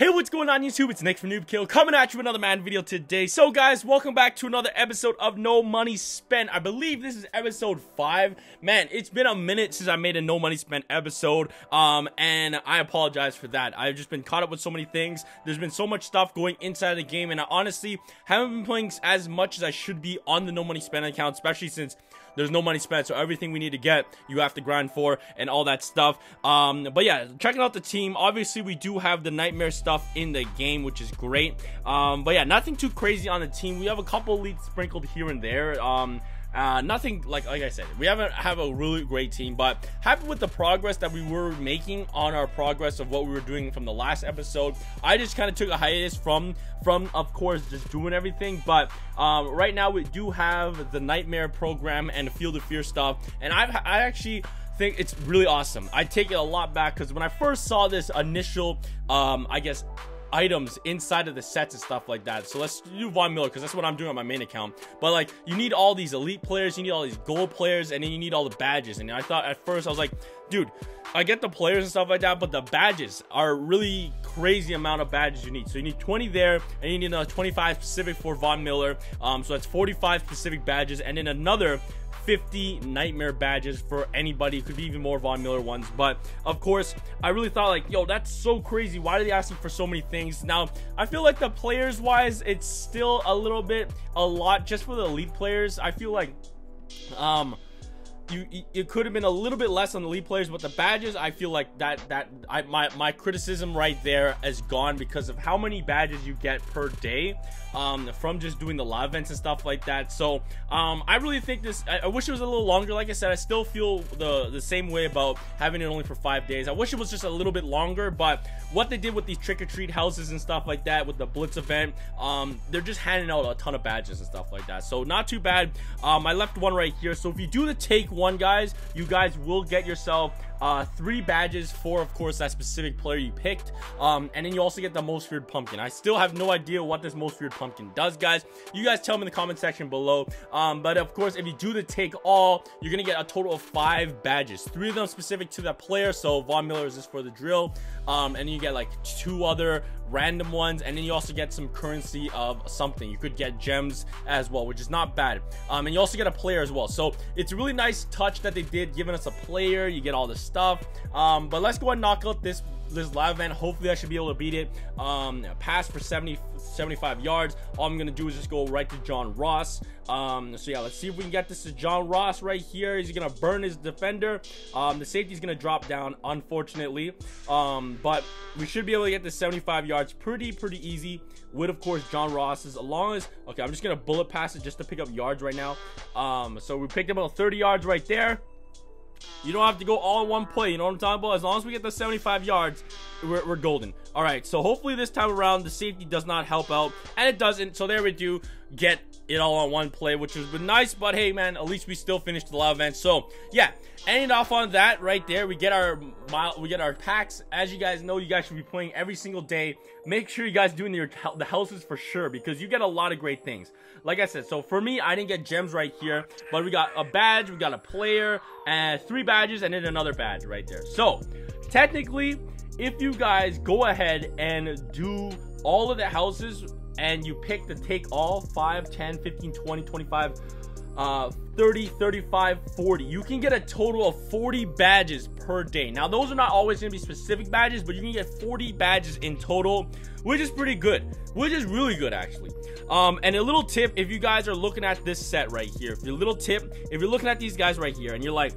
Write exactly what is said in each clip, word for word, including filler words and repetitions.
Hey, what's going on YouTube? It's Nick from Noobkill coming at you with another Madden video today. So guys, welcome back to another episode of No Money Spent. I believe this is episode five. Man, it's been a minute since I made a No Money Spent episode, um, and I apologize for that. I've just been caught up with so many things. There's been so much stuff going inside the game, and I honestly haven't been playing as much as I should be on the No Money Spent account, especially since there's no money spent, so everything we need to get, you have to grind for, and all that stuff. Um, but yeah, checking out the team. Obviously, we do have the Nightmare stuff in the game, which is great. Um, but yeah, nothing too crazy on the team. We have a couple leads sprinkled here and there. Um, Uh, nothing like like I said, we haven't have a really great team, but happy with the progress that we were making on our progress of what we were doing from the last episode. I just kind of took a hiatus from from of course just doing everything, but um, right now we do have the Nightmare program and the Field of Fear stuff, and I've I actually think it's really awesome. I take it a lot back because when I first saw this initial um, I guess items inside of the sets and stuff like that. So let's do Von Miller because that's what I'm doing on my main account. But like, you need all these elite players, you need all these gold players, and then you need all the badges. And I thought at first I was like, dude, I get the players and stuff like that, but the badges are really crazy amount of badges you need. So you need twenty there, and you need another twenty-five specific for Von Miller. Um, so that's forty-five specific badges, and then another fifty Nightmare badges for anybody. It could be even more Von Miller ones, but of course I really thought like, yo, that's so crazy. Why are they asking for so many things? Now I feel like the players wise, it's still a little bit a lot just for the elite players. I feel like um You, it could have been a little bit less on the lead players, but the badges, I feel like that that I my my criticism right there is gone because of how many badges you get per day um from just doing the live events and stuff like that. So um I really think this, I, I wish it was a little longer. Like I said, I still feel the the same way about having it only for five days. I wish it was just a little bit longer, but what they did with these trick-or-treat houses and stuff like that with the Blitz event, um they're just handing out a ton of badges and stuff like that, so not too bad. um I left one right here, so if you do the take one, guys, you guys will get yourself uh three badges for, of course, that specific player you picked, um and then you also get the Most Feared Pumpkin. I still have no idea what this Most Feared Pumpkin does, guys. You guys tell me in the comment section below. Um but of course, if you do the take all, you're gonna get a total of five badges, three of them specific to that player. So Von Miller is just for the drill, um and then you get like two other random ones, and then you also get some currency of something. You could get gems as well, which is not bad. Um and you also get a player as well, so it's a really nice touch that they did, giving us a player. You get all this stuff. Um but let's go ahead and knock out this this live event. Hopefully I should be able to beat it. Um pass for seventy, seventy-five yards. All I'm gonna do is just go right to John Ross. Um so yeah, let's see if we can get this to John Ross right here. He's gonna burn his defender. Um the safety's gonna drop down, unfortunately, um but we should be able to get this seventy-five yards pretty pretty easy with, of course, John Ross's, as long as, okay, I'm just gonna bullet pass it just to pick up yards right now. Um so we picked up about thirty yards right there. You don't have to go all in one play, you know what I'm talking about? As long as we get the seventy-five yards, we're, we're golden. All right, so hopefully this time around the safety does not help out, and it doesn't. So there we do get it all on one play, which has been nice. But hey, man, at least we still finished the live event. So yeah, ending off on that right there, we get our mile, we get our packs. As you guys know, you guys should be playing every single day. Make sure you guys doing your the houses for sure, because you get a lot of great things. Like I said, so for me, I didn't get gems right here, but we got a badge, we got a player, and three badges, and then another badge right there. So technically, if you guys go ahead and do all of the houses and you pick the take all five, ten, fifteen, twenty, twenty-five, uh thirty, thirty-five, forty, you can get a total of forty badges per day. Now those are not always going to be specific badges, but you can get forty badges in total, which is pretty good, which is really good actually. Um and a little tip, if you guys are looking at this set right here, if your little tip if you're looking at these guys right here and you're like,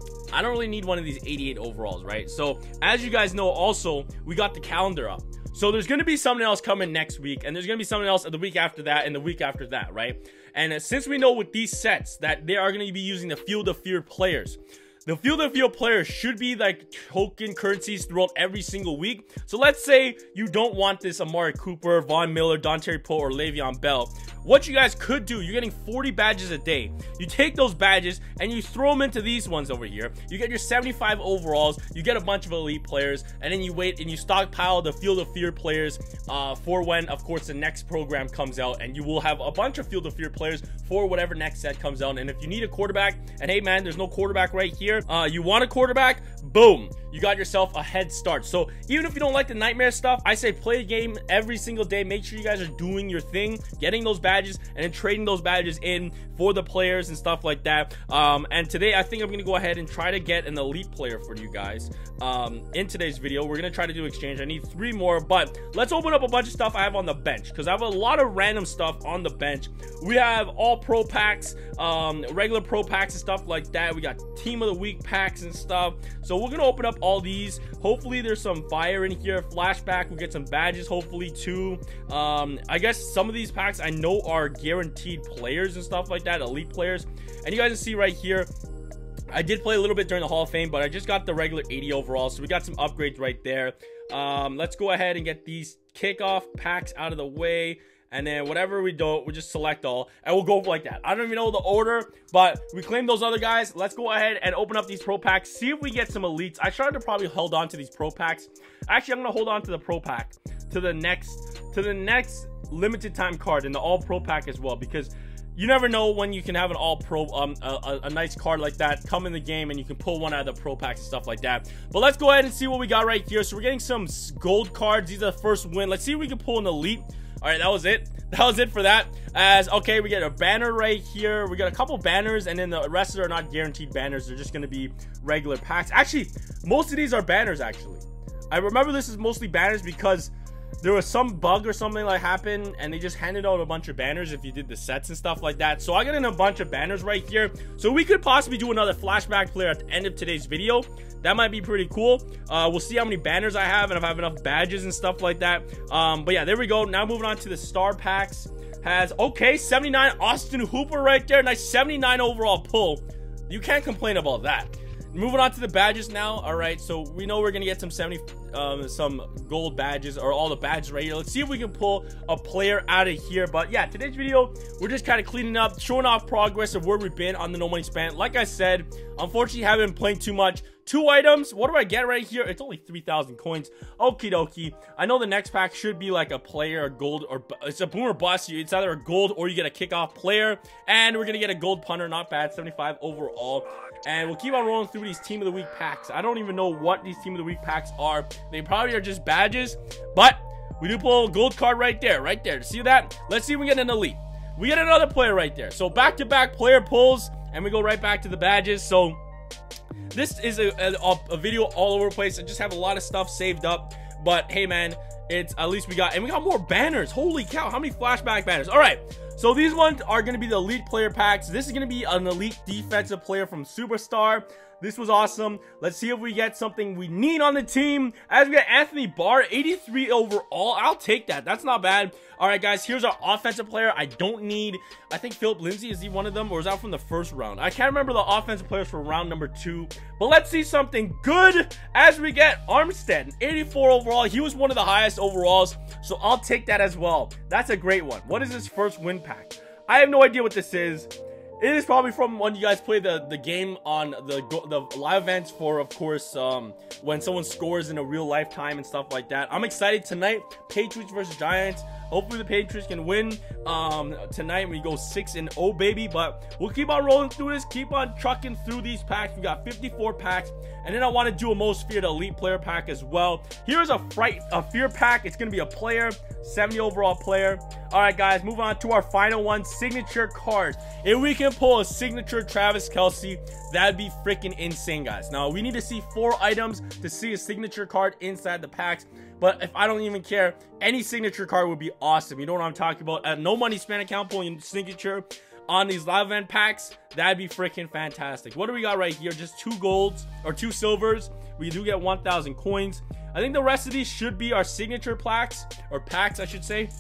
I don't really need one of these eighty-eight overalls, right? So as you guys know, also we got the calendar up, so there's going to be something else coming next week, and there's going to be something else the week after that, and the week after that, right? And uh, since we know with these sets that they are going to be using the Field of Fear players, the Field of Fear players should be like token currencies throughout every single week. So let's say you don't want this Amari Cooper, Von Miller, Dontari Poe, or Le'Veon Bell. What you guys could do, you're getting forty badges a day. You take those badges and you throw them into these ones over here. You get your seventy-five overalls, you get a bunch of elite players, and then you wait and you stockpile the Field of Fear players uh, for when, of course, the next program comes out, and you will have a bunch of Field of Fear players for whatever next set comes out. And if you need a quarterback, and hey man, there's no quarterback right here, here. Uh, you want a quarterback? Boom. You got yourself a head start. So even if you don't like the nightmare stuff, I say play a game every single day. Make sure you guys are doing your thing, getting those badges, and then trading those badges in for the players and stuff like that. Um, and today, I think I'm going to go ahead and try to get an elite player for you guys. Um, in today's video, we're going to try to do exchange. I need three more, but let's open up a bunch of stuff I have on the bench, because I have a lot of random stuff on the bench. We have all pro packs, um, regular pro packs and stuff like that. We got team of the week packs and stuff. So we're going to open up all these. Hopefully there's some fire in here. Flashback, we'll get some badges hopefully too. um I guess some of these packs I know are guaranteed players and stuff like that, elite players. And you guys can see right here, I did play a little bit during the Hall of Fame, but I just got the regular eighty overall, so we got some upgrades right there. Um let's go ahead and get these kickoff packs out of the way. And then whatever we do, we just select all, and we'll go like that. I don't even know the order, but we claim those other guys. Let's go ahead and open up these pro packs, see if we get some elites. I tried to probably hold on to these pro packs. Actually, I'm gonna hold on to the pro pack to the next to the next limited time card and the all pro pack as well, because you never know when you can have an all pro, um, a, a, a nice card like that come in the game, and you can pull one out of the pro packs and stuff like that. But let's go ahead and see what we got right here. So we're getting some gold cards. These are the first win. Let's see if we can pull an elite. All right, that was it. That was it for that. As okay, we get a banner right here. We got a couple banners, and then the rest are not guaranteed banners. They're just going to be regular packs. Actually, most of these are banners. Actually, I remember this is mostly banners because there was some bug or something like happened, and they just handed out a bunch of banners if you did the sets and stuff like that. So I got in a bunch of banners right here. So we could possibly do another flashback player at the end of today's video. That might be pretty cool. Uh, we'll see how many banners I have and if I have enough badges and stuff like that. Um, but yeah, there we go. Now moving on to the star packs. Has, okay, seventy-nine Austin Hooper right there. Nice seventy-nine overall pull. You can't complain about that. Moving on to the badges now. All right, so we know we're gonna get some seventy, um, some gold badges, or all the badges right here. Let's see if we can pull a player out of here. But yeah, today's video, we're just kind of cleaning up, showing off progress of where we've been on the No Money Spent. Like I said, unfortunately, haven't been playing too much. Two items. What do I get right here? It's only three thousand coins. Okie dokie. I know the next pack should be like a player, a gold, or it's a boom or bust. It's either a gold or you get a kickoff player. And we're going to get a gold punter. Not bad. seventy-five overall. And we'll keep on rolling through these Team of the Week packs. I don't even know what these Team of the Week packs are. They probably are just badges. But we do pull a gold card right there. Right there. See that? Let's see if we get an elite. We get another player right there. So back-to-back player pulls. And we go right back to the badges. So this is a, a, a video all over the place. I just have a lot of stuff saved up. But hey, man, it's at least we got, and we got more banners. Holy cow, how many flashback banners? All right, so these ones are going to be the elite player packs. This is going to be an elite defensive player from Superstar. This was awesome. Let's see if we get something we need on the team. As we got Anthony Barr, eighty-three overall. I'll take that. That's not bad. All right, guys, here's our offensive player. I don't need, I think Philip Lindsay, is he one of them, or is that from the first round? I can't remember the offensive players for round number two. But let's see something good as we get Armstead, eighty-four overall. He was one of the highest overalls, so I'll take that as well. That's a great one. What is this first win pack? I have no idea what this is. It is probably from when you guys play the, the game on the the live events for, of course, um, when someone scores in a real lifetime and stuff like that. I'm excited tonight. Patriots versus Giants. Hopefully the Patriots can win um, tonight. We go six and oh, baby. But we'll keep on rolling through this. Keep on trucking through these packs. We got fifty-four packs. And then I want to do a most feared elite player pack as well. Here's a fright, a fear pack. It's going to be a player, seventy overall player. All right, guys, move on to our final one, signature card. If we can pull a signature Travis Kelce, that'd be freaking insane, guys. Now, we need to see four items to see a signature card inside the packs. But if I don't even care, any signature card would be awesome. You know what I'm talking about? A No Money Spent account pulling signature on these live event packs, that'd be freaking fantastic. What do we got right here? Just two golds or two silvers. We do get one thousand coins. I think the rest of these should be our signature plaques, or packs, I should say.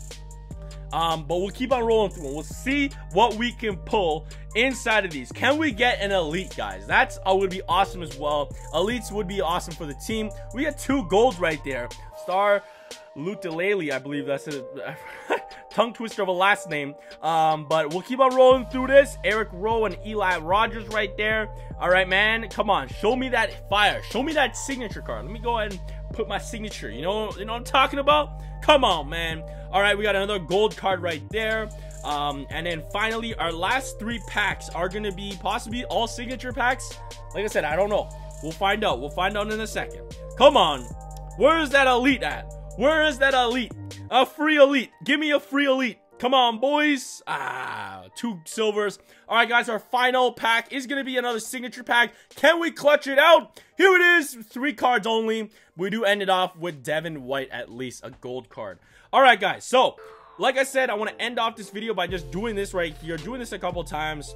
Um, but we'll keep on rolling through them. We'll see what we can pull inside of these. Can we get an elite, guys? That's uh, would be awesome as well. Elites would be awesome for the team. We got two golds right there. Star Lutalele, I believe that's a tongue twister of a last name. Um, but we'll keep on rolling through this. Eric Rowe and Eli Rogers right there. All right, man. Come on. Show me that fire. Show me that signature card. Let me go ahead and put my signature. You know, you know what I'm talking about? Come on, man. All right, we got another gold card right there. Um, and then finally, our last three packs are going to be possibly all signature packs. Like I said, I don't know. We'll find out. We'll find out in a second. Come on. Where is that elite at? Where is that elite? A free elite. Give me a free elite. Come on, boys. Ah, two silvers. All right, guys, our final pack is going to be another signature pack. Can we clutch it out? Here it is. Three cards only. We do end it off with Devin White, at least a gold card. All right, guys. So, like I said, I want to end off this video by just doing this right here. Doing this a couple times.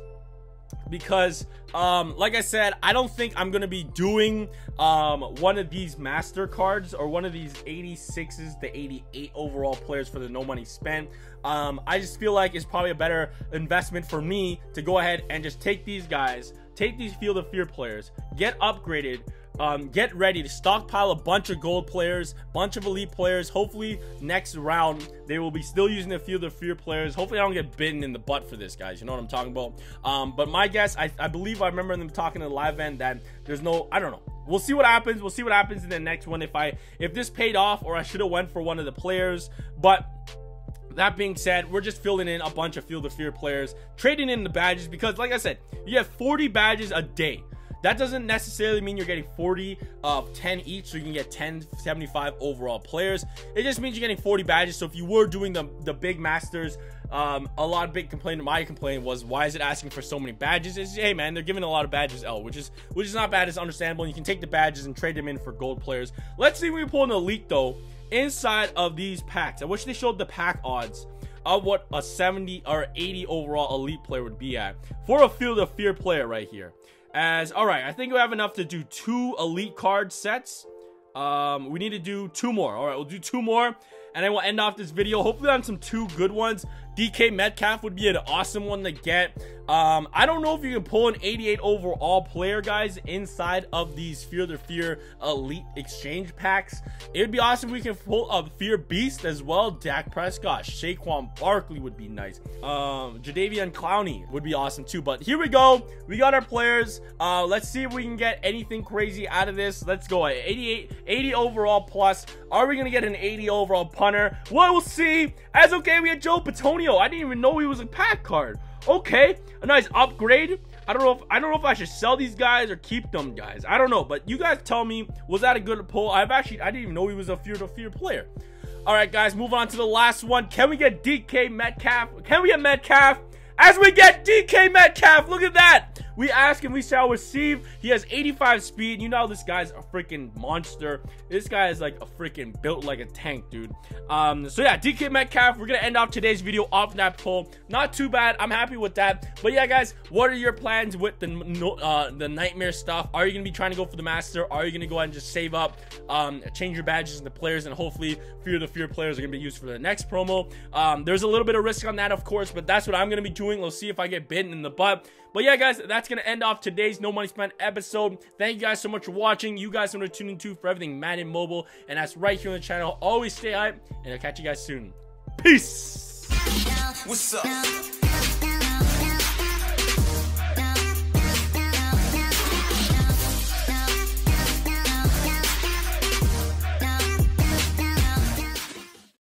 Because, um, like I said, I don't think I'm going to be doing um, one of these master cards or one of these eighty-sixes to eighty-eight overall players for the no money spent. Um, I just feel like it's probably a better investment for me to go ahead and just take these guys, take these Field of Fear players, get upgraded, um, get ready to stockpile a bunch of gold players, bunch of elite players. Hopefully next round they will be still using the Field of Fear players. Hopefully I don't get bitten in the butt for this, guys. You know what I'm talking about? Um, but my guess, I, I believe I remember them talking in the live event that there's no, I don't know. We'll see what happens. We'll see what happens in the next one. If I, if this paid off, or I should have went for one of the players. But that being said, we're just filling in a bunch of Field of Fear players, trading in the badges, because like I said, you have forty badges a day. That doesn't necessarily mean you're getting forty of ten each, so you can get ten seventy-five overall players. It just means you're getting forty badges. So if you were doing the, the big masters, um, a lot of big complaint, my complaint was, why is it asking for so many badges? It's, hey man, they're giving a lot of badges L, which is which is not bad. It's understandable. You can take the badges and trade them in for gold players. Let's see if we can pull an elite though inside of these packs. I wish they showed the pack odds of what a seventy or eighty overall elite player would be at for a Field of Fear player right here. As all right, I think we have enough to do two elite card sets. Um, we need to do two more. All right, we'll do two more, and then we'll end off this video hopefully on some two good ones. D K Metcalf would be an awesome one to get. Um, I don't know if you can pull an eighty-eight overall player, guys, inside of these Field of Fear elite exchange packs. It would be awesome if we can pull a Fear Beast as well. Dak Prescott, Saquon Barkley would be nice. Um, Jadeveon Clowney would be awesome too. But here we go. We got our players. Uh, let's see if we can get anything crazy out of this. Let's go. eighty-eight, eighty overall plus. Are we gonna get an eighty overall punter? Well, we'll see. As okay, we had Joe Bitonio. I didn't even know he was a pack card. Okay, a nice upgrade. I don't know if I don't know if I should sell these guys or keep them, guys. I don't know, but you guys tell me, was that a good pull? I've actually I didn't even know he was a Field of Fear player. All right, guys, move on to the last one. Can we get D K Metcalf? Can we get Metcalf? As we get D K Metcalf, look at that. We ask and we shall receive. He has eighty-five speed. You know this guy's a freaking monster. This guy is like a freaking built like a tank, dude. Um, so yeah, D K Metcalf. We're gonna end off today's video off that pull. Not too bad. I'm happy with that. But yeah, guys, what are your plans with the uh, the nightmare stuff? Are you gonna be trying to go for the master? Are you gonna go ahead and just save up, um, change your badges and the players, and hopefully Fear the Fear players are gonna be used for the next promo? Um, there's a little bit of risk on that, of course, but that's what I'm gonna be doing. We'll see if I get bitten in the butt. But yeah, guys, that's going to end off today's No Money Spent episode. Thank you guys so much for watching. You guys know what to tune into for everything Madden Mobile. And that's right here on the channel. Always stay hype, and I'll catch you guys soon. Peace. What's up?